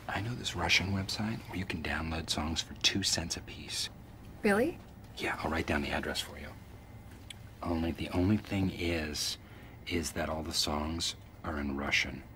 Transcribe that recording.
I know this Russian website where you can download songs for 2 cents a piece. Really? Yeah, I'll write down the address for you. The only thing is that all the songs are in Russian.